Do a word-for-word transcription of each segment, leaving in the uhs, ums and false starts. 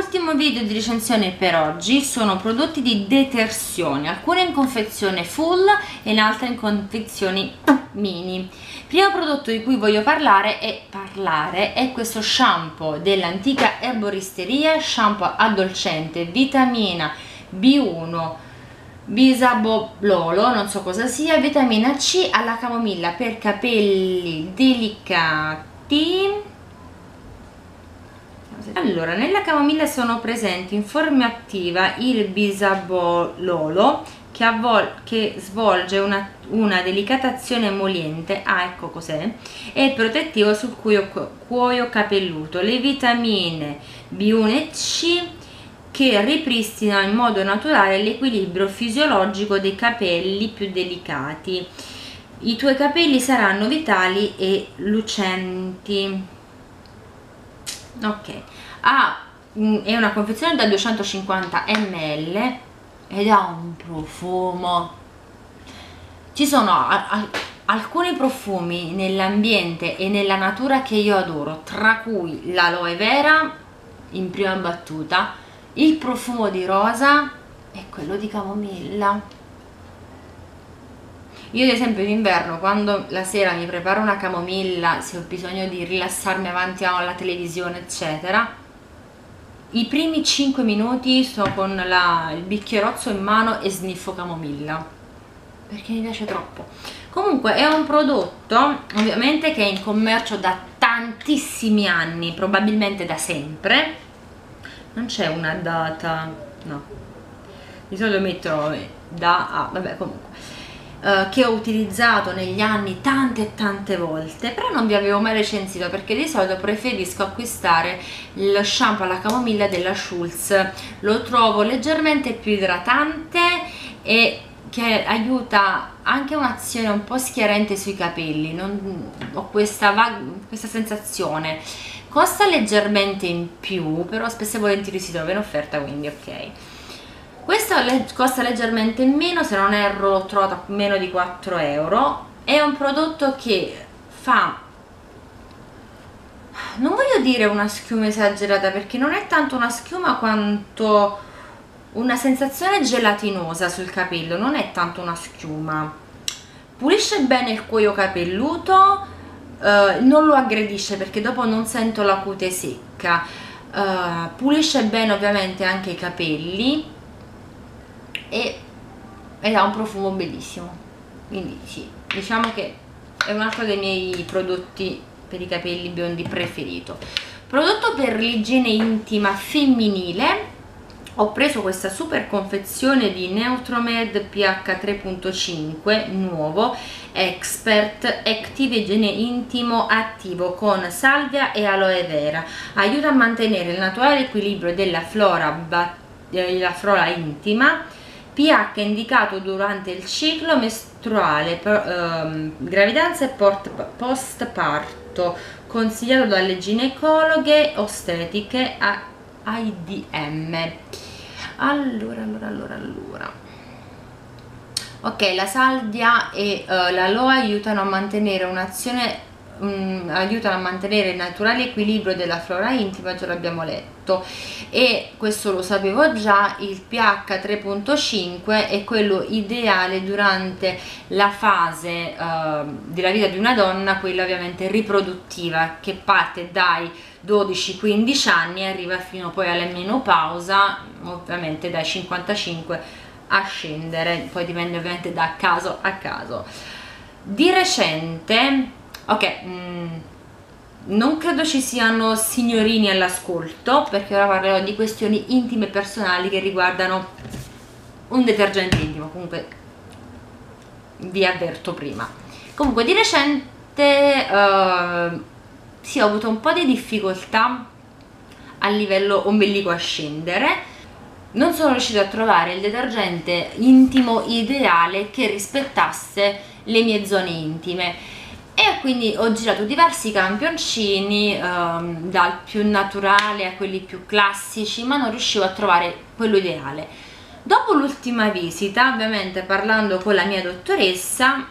Ultimo video di recensione per oggi sono prodotti di detersione, alcune in confezione full e in altre in confezioni mini. Il primo prodotto di cui voglio parlare è, parlare è questo shampoo dell'antica erboristeria, shampoo addolcente, vitamina B uno, bisabololo, non so cosa sia, vitamina C alla camomilla per capelli delicati. Allora, nella camomilla sono presenti in forma attiva il bisabololo che, a vol che svolge una, una delicata azione emoliente, ah ecco cos'è, e il protettivo sul cuoio, cuoio capelluto, le vitamine B uno e C che ripristinano in modo naturale l'equilibrio fisiologico dei capelli più delicati. I tuoi capelli saranno vitali e lucenti. Ok, ah, è una confezione da duecentocinquanta millilitri ed ha un profumo. Ci sono a, a, alcuni profumi nell'ambiente e nella natura che io adoro, tra cui l'aloe vera in prima battuta, il profumo di rosa e quello di camomilla. Io ad esempio d'inverno, quando la sera mi preparo una camomilla, se ho bisogno di rilassarmi avanti alla televisione eccetera, i primi cinque minuti sto con la, il bicchierozzo in mano e sniffo camomilla perché mi piace troppo. Comunque è un prodotto ovviamente che è in commercio da tantissimi anni, probabilmente da sempre. Non c'è una data, no, di solito mettono da a, vabbè comunque Uh, che ho utilizzato negli anni tante e tante volte, però non vi avevo mai recensito perché di solito preferisco acquistare lo shampoo alla camomilla della Schulz. Lo trovo leggermente più idratante e che aiuta anche un'azione un po' schiarente sui capelli. Non, ho questa, questa sensazione. Costa leggermente in più, però spesso e volentieri si trova in offerta, quindi ok. Questo costa leggermente in meno, se non erro l'ho trovato a meno di quattro euro. È un prodotto che fa, non voglio dire una schiuma esagerata perché non è tanto una schiuma quanto una sensazione gelatinosa sul capello, non è tanto una schiuma. Pulisce bene il cuoio capelluto, eh, non lo aggredisce perché dopo non sento la cute secca, eh, pulisce bene ovviamente anche i capelli e ed ha un profumo bellissimo, quindi sì, diciamo che è un altro dei miei prodotti per i capelli biondi preferito. Prodotto per l'igiene intima femminile, ho preso questa super confezione di Neutromed P H tre punto cinque nuovo Expert Active Igiene Intimo Attivo con salvia e aloe vera, aiuta a mantenere il naturale equilibrio della flora, la flora intima, pH indicato durante il ciclo mestruale, per, ehm, gravidanza e postparto, consigliato dalle ginecologhe ostetiche a I D M. Allora, allora, allora, allora. Ok, la salvia e uh, l'aloe aiutano a mantenere un'azione Um, aiutano a mantenere il naturale equilibrio della flora intima, già l'abbiamo letto, e questo lo sapevo già. Il pH tre punto cinque è quello ideale durante la fase uh, della vita di una donna, quella ovviamente riproduttiva, che parte dai dodici quindici anni e arriva fino poi alla menopausa, ovviamente dai cinquantacinque a scendere, poi dipende ovviamente da caso a caso. Di recente, ok, mm, non credo ci siano signorini all'ascolto perché ora parlerò di questioni intime e personali che riguardano un detergente intimo, comunque vi avverto prima. Comunque di recente uh, sì, ho avuto un po' di difficoltà a livello ombelico a scendere, non sono riuscita a trovare il detergente intimo ideale che rispettasse le mie zone intime e quindi ho girato diversi campioncini, ehm, dal più naturale a quelli più classici, ma non riuscivo a trovare quello ideale. Dopo l'ultima visita, ovviamente parlando con la mia dottoressa,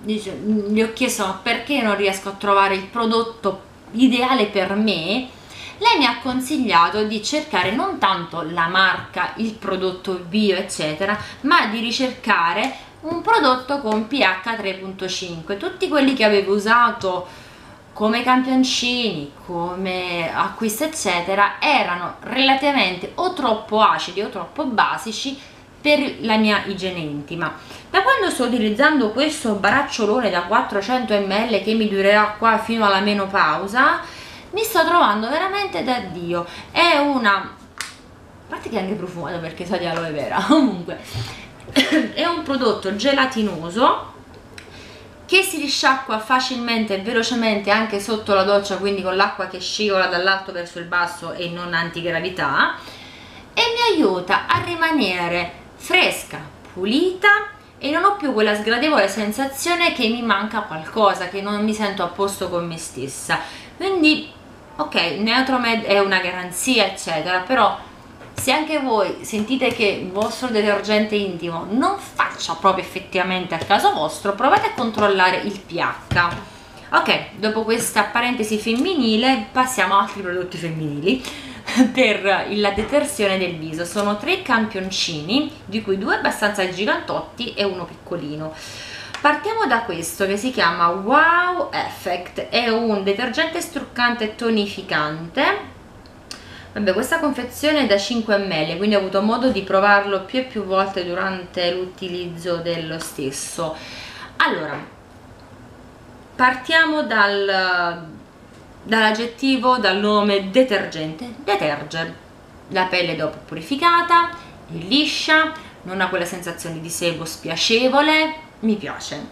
gli ho chiesto perché non riesco a trovare il prodotto ideale per me, lei mi ha consigliato di cercare non tanto la marca, il prodotto bio eccetera, ma di ricercare un prodotto con pH tre punto cinque. Tutti quelli che avevo usato come campioncini, come acquisti eccetera, erano relativamente o troppo acidi o troppo basici per la mia igiene intima. Da quando sto utilizzando questo baracciolone da quattrocento millilitri che mi durerà qua fino alla menopausa, mi sto trovando veramente da Dio. È una, a parte che è anche profumato perché sa di aloe vera, comunque è un prodotto gelatinoso che si risciacqua facilmente e velocemente anche sotto la doccia, quindi con l'acqua che scivola dall'alto verso il basso e non antigravità, e mi aiuta a rimanere fresca, pulita e non ho più quella sgradevole sensazione che mi manca qualcosa, che non mi sento a posto con me stessa. Quindi ok, Neutromed è una garanzia eccetera, però se anche voi sentite che il vostro detergente intimo non faccia proprio effettivamente al caso vostro, provate a controllare il pH. Ok, dopo questa parentesi femminile passiamo a altri prodotti femminili per la detersione del viso. Sono tre campioncini, di cui due abbastanza gigantotti e uno piccolino. Partiamo da questo che si chiama Wow Effect, è un detergente struccante e tonificante. Vabbè, questa confezione è da cinque millilitri, quindi ho avuto modo di provarlo più e più volte durante l'utilizzo dello stesso. Allora, partiamo dal, dall'aggettivo, dal nome detergente. Deterge la pelle dopo purificata, è liscia, non ha quella sensazione di sebo spiacevole, mi piace.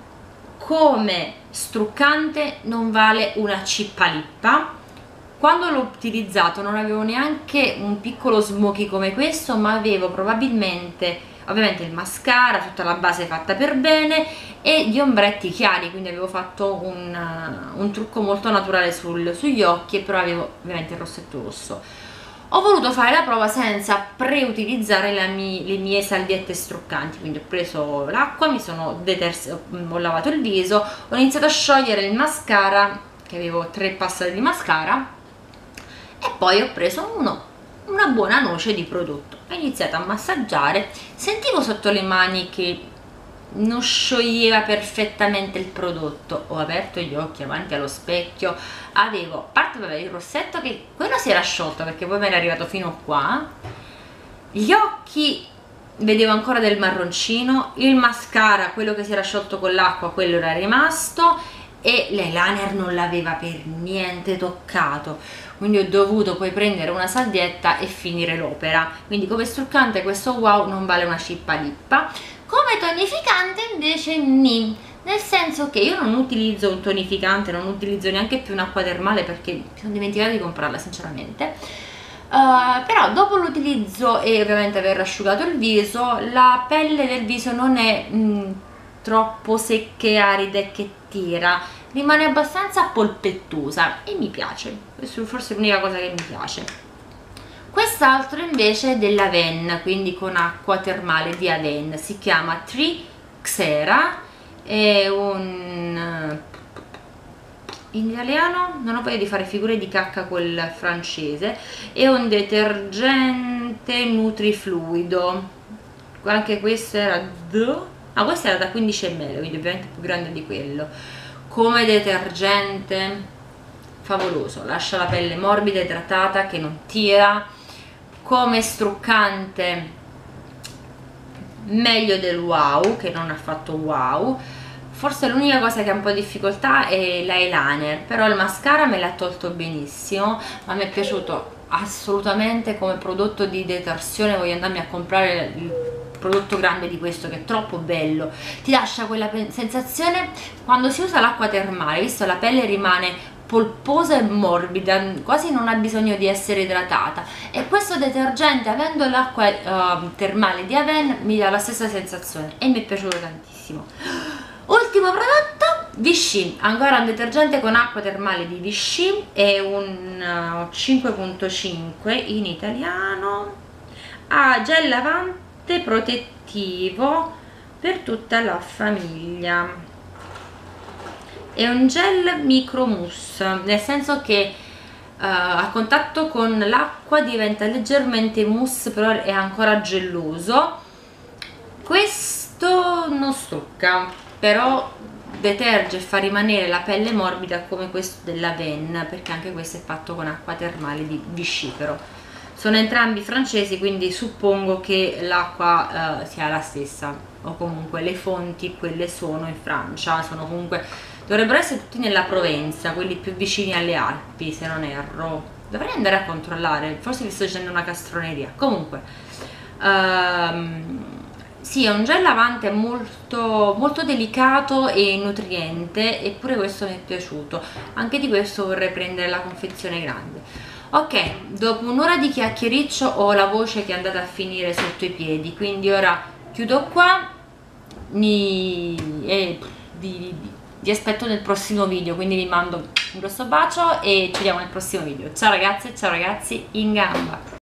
Come struccante non vale una cippalippa. Quando l'ho utilizzato non avevo neanche un piccolo smoky come questo, ma avevo probabilmente, ovviamente il mascara, tutta la base fatta per bene e gli ombretti chiari, quindi avevo fatto un, un trucco molto naturale sul, sugli occhi, però avevo ovviamente il rossetto rosso. Ho voluto fare la prova senza preutilizzare le mie salviette struccanti, quindi ho preso l'acqua, mi sono deterso, ho lavato il viso, ho iniziato a sciogliere il mascara, che avevo tre passate di mascara, e poi ho preso uno, una buona noce di prodotto, ho iniziato a massaggiare, sentivo sotto le mani che non scioglieva perfettamente il prodotto, ho aperto gli occhi avanti allo specchio, avevo, a parte vabbè, il rossetto che quello si era sciolto perché poi mi era arrivato fino qua, gli occhi vedevo ancora del marroncino, il mascara, quello che si era sciolto con l'acqua, quello era rimasto, e l'eyeliner non l'aveva per niente toccato, quindi ho dovuto poi prendere una salvietta e finire l'opera. Quindi come struccante questo Wow non vale una cippalippa. Come tonificante invece ni, nel senso che io non utilizzo un tonificante, non utilizzo neanche più un'acqua termale perché mi sono dimenticata di comprarla sinceramente. Uh, però dopo l'utilizzo e ovviamente aver asciugato il viso, la pelle del viso non è mh, troppo secca e arida e che tira, rimane abbastanza polpettosa e mi piace, questa forse è l'unica cosa che mi piace. Quest'altro invece è dell'Aven, quindi con acqua termale di Aven, si chiama Tree Xera, è un, in italiano non ho voglia di fare figure di cacca col francese, è un detergente nutrifluido, anche questo era do ah, questo era da quindici millilitri, quindi ovviamente più grande di quello. Come detergente favoloso, lascia la pelle morbida e idratata che non tira. Come struccante meglio del Wow, che non ha fatto Wow. Forse l'unica cosa che ha un po' di difficoltà è l'eyeliner, però il mascara me l'ha tolto benissimo, ma mi è piaciuto assolutamente come prodotto di detersione. Voglio andarmi a comprare il prodotto grande di questo che è troppo bello, ti lascia quella sensazione quando si usa l'acqua termale, visto la pelle rimane polposa e morbida, quasi non ha bisogno di essere idratata, e questo detergente, avendo l'acqua uh, termale di Aven, mi dà la stessa sensazione e mi è piaciuto tantissimo. Ultimo prodotto, Vichy, ancora un detergente con acqua termale di Vichy, è un uh, cinque punto cinque in italiano, ha gel lavante protettivo per tutta la famiglia, è un gel micro mousse, nel senso che a contatto con l'acqua diventa leggermente mousse, però è ancora geloso. Questo non strucca, però deterge e fa rimanere la pelle morbida come questo della Ven, perché anche questo è fatto con acqua termale di Vichy. Però sono entrambi francesi, quindi suppongo che l'acqua eh, sia la stessa, o comunque le fonti quelle sono in Francia, sono comunque, dovrebbero essere tutti nella Provenza, quelli più vicini alle Alpi se non erro. Dovrei andare a controllare, forse vi sto dicendo una castroneria. Comunque um, sì, è un gel lavante molto, molto delicato e nutriente, eppure questo mi è piaciuto. Anche di questo vorrei prendere la confezione grande. Ok, dopo un'ora di chiacchiericcio ho la voce che è andata a finire sotto i piedi, quindi ora chiudo qua, mi, e vi, vi, vi aspetto nel prossimo video, quindi vi mando un grosso bacio e ci vediamo nel prossimo video. Ciao ragazze, ciao ragazzi, in gamba!